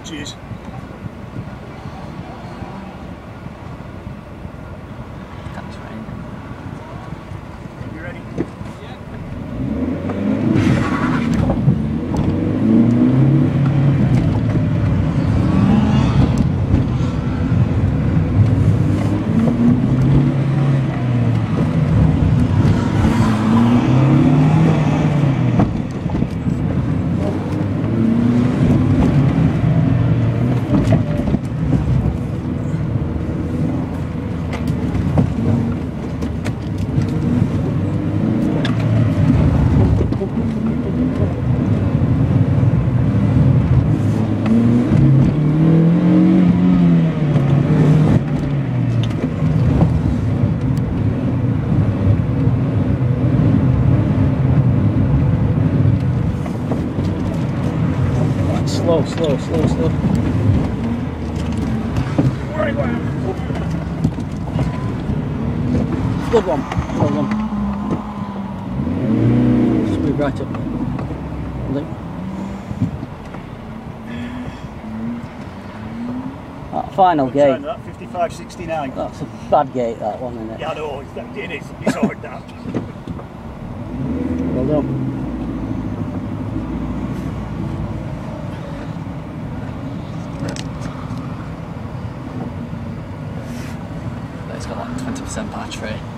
Cheers. That's right. You ready? Slow, slow, slow, slow. Good one. Well done. Just move right up. That final gate. That 55.69. That's a bad gate, that one, isn't it? Yeah, I know. It's hard that. Well done. It's got like 20% battery.